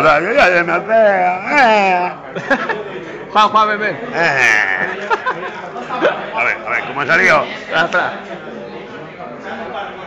sea, yo ya me pega. Juan, ven, ven. A ver, ¿cómo ha salido? Espera.